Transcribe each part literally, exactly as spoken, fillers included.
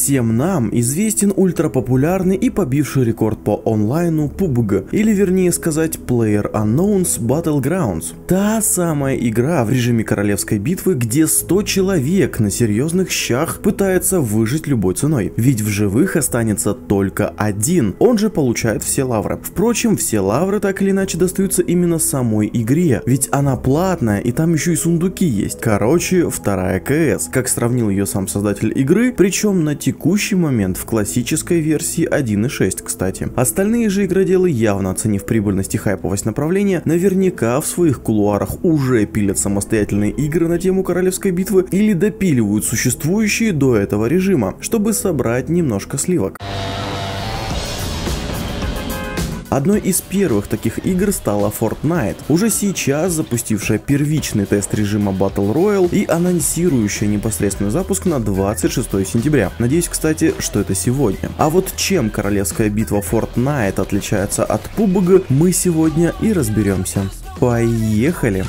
Всем нам известен ультрапопулярный и побивший рекорд по онлайну пэ у бэ гэ, или вернее сказать PlayerUnknown's Battlegrounds. Та самая игра в режиме королевской битвы, где сто человек на серьезных щах пытается выжить любой ценой, ведь в живых останется только один, он же получает все лавры. Впрочем, все лавры так или иначе достаются именно самой игре, ведь она платная и там еще и сундуки есть. Короче, вторая ка эс, как сравнил ее сам создатель игры, причем на текущий момент в классической версии один и шесть, кстати. Остальные же игроделы, явно оценив прибыльность и хайповость направления, наверняка в своих кулуарах уже пилят самостоятельные игры на тему королевской битвы или допиливают существующие до этого режима, чтобы собрать немножко сливок. Одной из первых таких игр стала Fortnite, уже сейчас запустившая первичный тест режима Battle Royale и анонсирующая непосредственный запуск на двадцать шестое сентября. Надеюсь, кстати, что это сегодня. А вот чем королевская битва Fortnite отличается от пэ у бэ гэ, мы сегодня и разберемся. Поехали!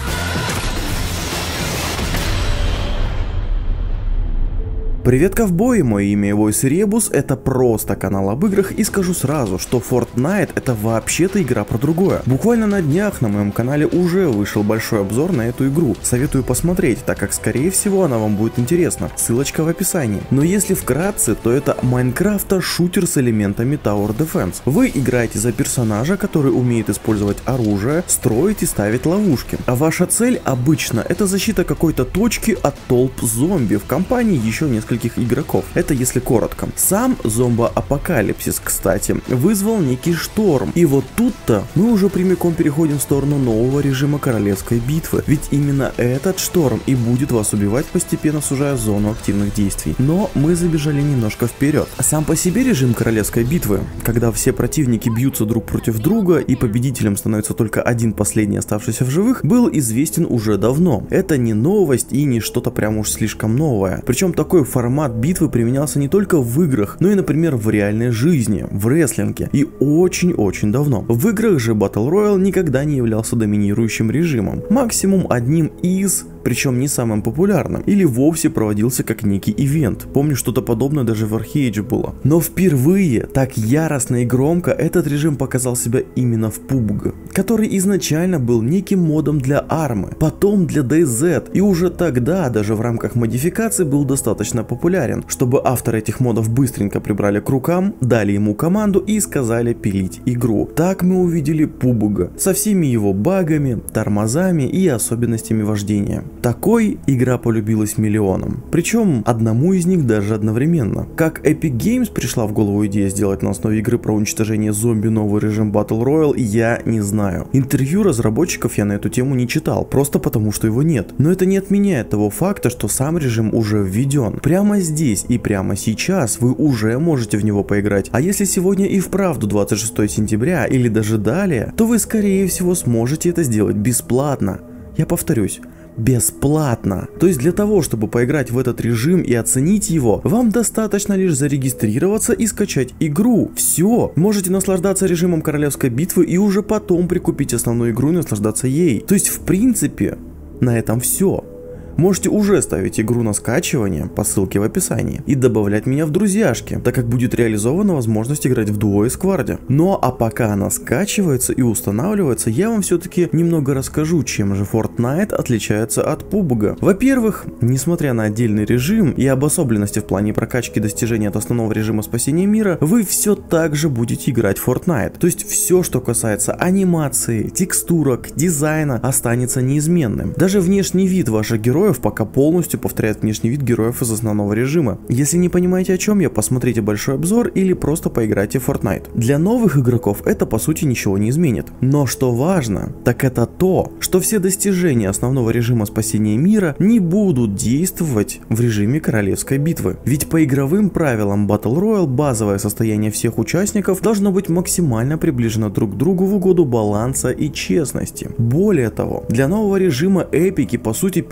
Привет, ковбои, мое имя Voice Rebus, это просто канал об играх, и скажу сразу, что Fortnite это вообще-то игра про другое. Буквально на днях на моем канале уже вышел большой обзор на эту игру, советую посмотреть, так как скорее всего она вам будет интересна, ссылочка в описании. Но если вкратце, то это Майнкрафта шутер с элементами Tower Defense. Вы играете за персонажа, который умеет использовать оружие, строить и ставить ловушки, а ваша цель обычно это защита какой-то точки от толп зомби в компании еще нескольких игроков. Это если коротко. Сам зомбо-апокалипсис, кстати, вызвал некий шторм. И вот тут-то мы уже прямиком переходим в сторону нового режима королевской битвы. Ведь именно этот шторм и будет вас убивать, постепенно сужая зону активных действий. Но мы забежали немножко вперед. Сам по себе режим королевской битвы, когда все противники бьются друг против друга и победителем становится только один последний оставшийся в живых, был известен уже давно. Это не новость и не что-то прям уж слишком новое. Причем такой формат Формат битвы применялся не только в играх, но и, например, в реальной жизни, в рестлинге, и очень-очень давно. В играх же Battle Royale никогда не являлся доминирующим режимом, максимум одним из, причем не самым популярным, или вовсе проводился как некий ивент. Помню, что-то подобное даже в Arcade было. Но впервые так яростно и громко этот режим показал себя именно в пэ у бэ гэ, который изначально был неким модом для армы, потом для дэй зет, и уже тогда даже в рамках модификации был достаточно популярен, чтобы авторы этих модов быстренько прибрали к рукам, дали ему команду и сказали пилить игру. Так мы увидели пэ у бэ гэ со всеми его багами, тормозами и особенностями вождения. Такой игра полюбилась миллионам, причем одному из них даже одновременно. Как Epic Games пришла в голову идея сделать на основе игры про уничтожение зомби новый режим Battle Royale, я не знаю. Интервью разработчиков я на эту тему не читал, просто потому что его нет. Но это не отменяет того факта, что сам режим уже введен. Прямо здесь и прямо сейчас вы уже можете в него поиграть. А если сегодня и вправду двадцать шестое сентября или даже далее, то вы скорее всего сможете это сделать бесплатно. Я повторюсь. Бесплатно. То есть для того, чтобы поиграть в этот режим и оценить его, вам достаточно лишь зарегистрироваться и скачать игру. Все. Можете наслаждаться режимом королевской битвы и уже потом прикупить основную игру и наслаждаться ей. То есть в принципе на этом все. Можете уже ставить игру на скачивание по ссылке в описании и добавлять меня в друзьяшки, так как будет реализована возможность играть в дуо и скварде. Ну а пока она скачивается и устанавливается, я вам все-таки немного расскажу, чем же Fortnite отличается от пэ у бэ гэ. Во-первых, несмотря на отдельный режим и обособленности в плане прокачки достижений от основного режима спасения мира, вы все так же будете играть в Fortnite. То есть все, что касается анимации, текстурок, дизайна, останется неизменным. Даже внешний вид ваших героев пока полностью повторяет внешний вид героев из основного режима. Если не понимаете, о чем я, посмотрите большой обзор или просто поиграйте в Fortnite. Для новых игроков это по сути ничего не изменит. Но что важно, так это то, что все достижения основного режима спасения мира не будут действовать в режиме королевской битвы. Ведь по игровым правилам Battle Royale базовое состояние всех участников должно быть максимально приближено друг к другу в угоду баланса и честности. Более того, для нового режима эпики по сути пересоздали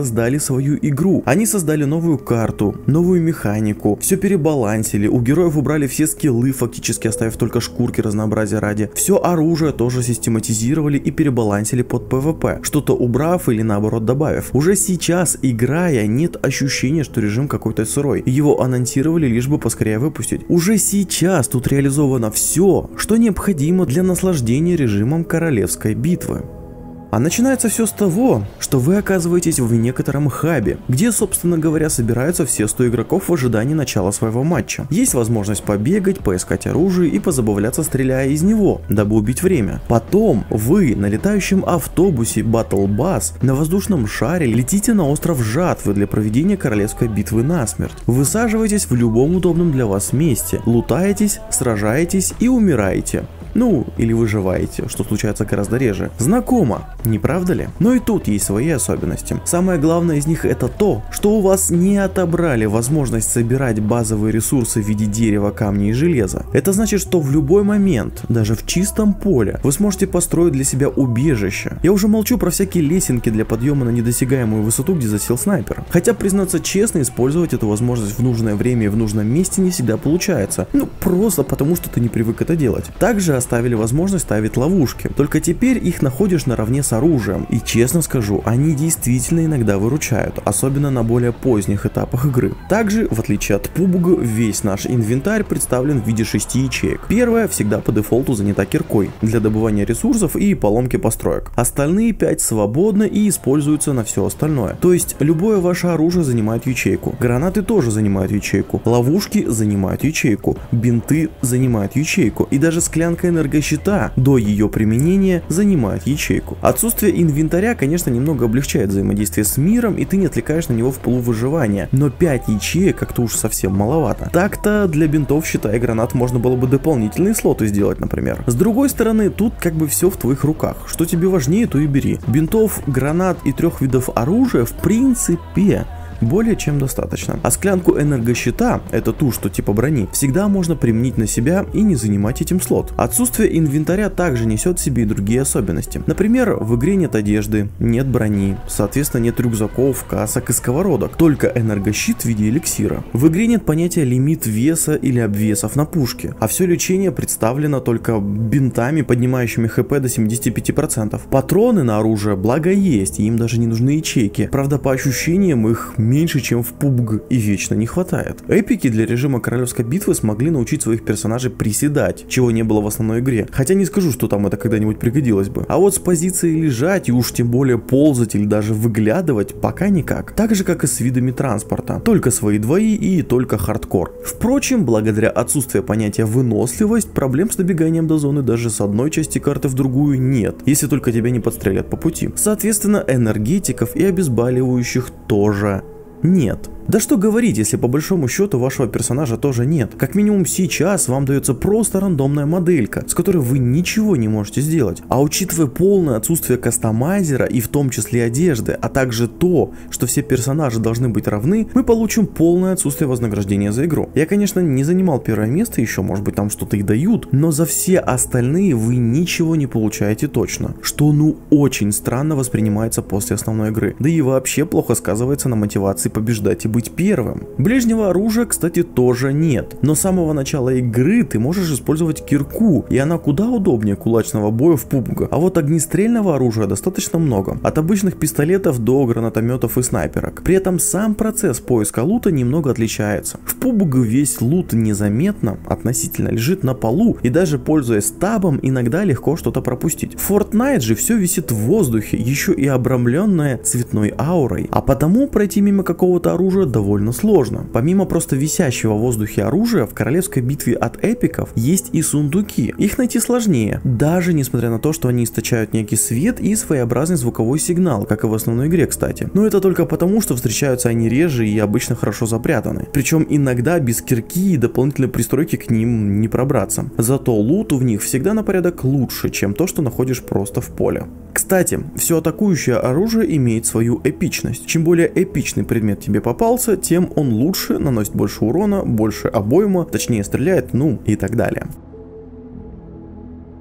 создали свою игру. Они создали новую карту, новую механику, все перебалансили, у героев убрали все скиллы, фактически оставив только шкурки разнообразия ради. Все оружие тоже систематизировали и перебалансили под пэ вэ пэ, что-то убрав или наоборот добавив. Уже сейчас, играя, нет ощущения, что режим какой-то сырой. Его анонсировали лишь бы поскорее выпустить. Уже сейчас тут реализовано все, что необходимо для наслаждения режимом королевской битвы. А начинается все с того, что вы оказываетесь в некотором хабе, где, собственно говоря, собираются все сто игроков в ожидании начала своего матча. Есть возможность побегать, поискать оружие и позабавляться, стреляя из него, дабы убить время. Потом вы на летающем автобусе Battle Bus на воздушном шаре летите на остров Жатвы для проведения королевской битвы насмерть. Высаживаетесь в любом удобном для вас месте, лутаетесь, сражаетесь и умираете. Ну, или выживаете, что случается гораздо реже. Знакомо, не правда ли? Но и тут есть свои особенности. Самое главное из них это то, что у вас не отобрали возможность собирать базовые ресурсы в виде дерева, камня и железа. Это значит, что в любой момент, даже в чистом поле, вы сможете построить для себя убежище. Я уже молчу про всякие лесенки для подъема на недосягаемую высоту, где засел снайпер. Хотя, признаться честно, использовать эту возможность в нужное время и в нужном месте не всегда получается. Ну, просто потому, что ты не привык это делать. Также оставили возможность ставить ловушки, только теперь их находишь наравне с оружием, и честно скажу, они действительно иногда выручают, особенно на более поздних этапах игры. Также, в отличие от пэ ю би джи, весь наш инвентарь представлен в виде шести ячеек. Первая всегда по дефолту занята киркой, для добывания ресурсов и поломки построек. Остальные пять свободны и используются на все остальное, то есть любое ваше оружие занимает ячейку, гранаты тоже занимают ячейку, ловушки занимают ячейку, бинты занимают ячейку, и даже склянка энергощита до ее применения занимает ячейку. Отсутствие инвентаря, конечно, немного облегчает взаимодействие с миром, и ты не отвлекаешь на него в полувыживания, но пять ячеек как-то уж совсем маловато. Так-то для бинтов, считай, гранат можно было бы дополнительные слоты сделать, например. С другой стороны, тут как бы все в твоих руках. Что тебе важнее, то и бери. Бинтов, гранат и трех видов оружия в принципе более чем достаточно. А склянку энергощита, это ту, что типа брони, всегда можно применить на себя и не занимать этим слот. Отсутствие инвентаря также несет в себе и другие особенности. Например, в игре нет одежды, нет брони, соответственно нет рюкзаков, касок и сковородок, только энергощит в виде эликсира. В игре нет понятия лимит веса или обвесов на пушке, а все лечение представлено только бинтами, поднимающими хп до семидесяти пяти процентов. Патроны на оружие, благо есть, и им даже не нужны ячейки. Правда, по ощущениям их меньше, чем в пэ ю би джи, и вечно не хватает. Эпики для режима королевской битвы смогли научить своих персонажей приседать, чего не было в основной игре. Хотя не скажу, что там это когда-нибудь пригодилось бы. А вот с позиции лежать и уж тем более ползать или даже выглядывать пока никак. Так же, как и с видами транспорта. Только свои двои и только хардкор. Впрочем, благодаря отсутствию понятия выносливость, проблем с добеганием до зоны даже с одной части карты в другую нет, если только тебя не подстрелят по пути. Соответственно, энергетиков и обезболивающих тоже нет. Да что говорить, если по большому счету вашего персонажа тоже нет. Как минимум сейчас вам дается просто рандомная моделька, с которой вы ничего не можете сделать. А учитывая полное отсутствие кастомайзера и в том числе одежды, а также то, что все персонажи должны быть равны, мы получим полное отсутствие вознаграждения за игру. Я, конечно, не занимал первое место еще, может быть там что-то и дают, но за все остальные вы ничего не получаете точно, что ну очень странно воспринимается после основной игры, да и вообще плохо сказывается на мотивации побеждать и быть первым. Ближнего оружия, кстати, тоже нет, но с самого начала игры ты можешь использовать кирку, и она куда удобнее кулачного боя в пэ ю би джи, а вот огнестрельного оружия достаточно много, от обычных пистолетов до гранатометов и снайперок. При этом сам процесс поиска лута немного отличается. В пэ ю би джи весь лут незаметно относительно лежит на полу, и даже пользуясь табом иногда легко что-то пропустить. В Fortnite же все висит в воздухе, еще и обрамленное цветной аурой, а потому пройти мимо какого-то оружия довольно сложно. Помимо просто висящего в воздухе оружия, в королевской битве от эпиков есть и сундуки. Их найти сложнее, даже несмотря на то, что они источают некий свет и своеобразный звуковой сигнал, как и в основной игре, кстати. Но это только потому, что встречаются они реже и обычно хорошо запрятаны. Причем иногда без кирки и дополнительной пристройки к ним не пробраться. Зато луту в них всегда на порядок лучше, чем то, что находишь просто в поле. Кстати, все атакующее оружие имеет свою эпичность. Чем более эпичный предмет тебе попался, тем он лучше, наносит больше урона, больше обойма, точнее стреляет, ну и так далее. Ну,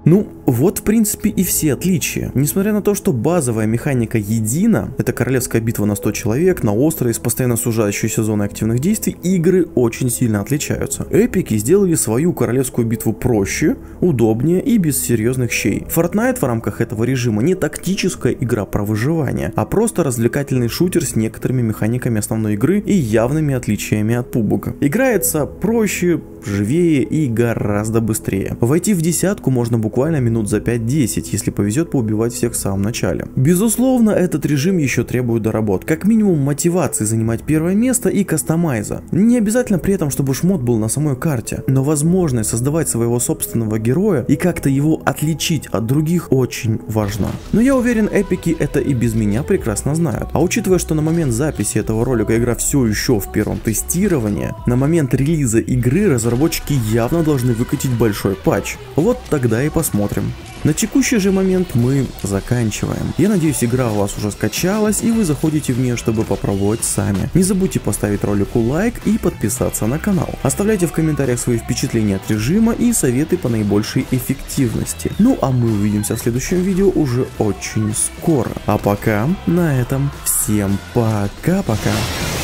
Вот в принципе и все отличия. Несмотря на то, что базовая механика едина, это королевская битва на сто человек, на острове с постоянно сужающейся зоной активных действий, игры очень сильно отличаются. Эпики сделали свою королевскую битву проще, удобнее и без серьезных щей. Fortnite в рамках этого режима не тактическая игра про выживание, а просто развлекательный шутер с некоторыми механиками основной игры и явными отличиями от пубга. Играется проще, живее и гораздо быстрее. Войти в десятку можно буквально минут за пять-десять, если повезет поубивать всех в самом начале. Безусловно, этот режим еще требует доработ, как минимум мотивации занимать первое место и кастомайза. Не обязательно при этом, чтобы шмот был на самой карте, но возможность создавать своего собственного героя и как-то его отличить от других очень важна. Но я уверен, эпики это и без меня прекрасно знают. А учитывая, что на момент записи этого ролика игра все еще в первом тестировании, на момент релиза игры разработчики явно должны выкатить большой патч. Вот тогда и посмотрим. На текущий же момент мы заканчиваем. Я надеюсь, игра у вас уже скачалась и вы заходите в нее, чтобы попробовать сами. Не забудьте поставить ролику лайк и подписаться на канал. Оставляйте в комментариях свои впечатления от режима и советы по наибольшей эффективности. Ну а мы увидимся в следующем видео уже очень скоро. А пока на этом всем пока-пока.